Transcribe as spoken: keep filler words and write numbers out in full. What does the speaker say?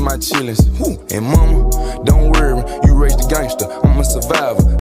my chillings. And mama, don't worry, you raised the gangster, I'm a survivor.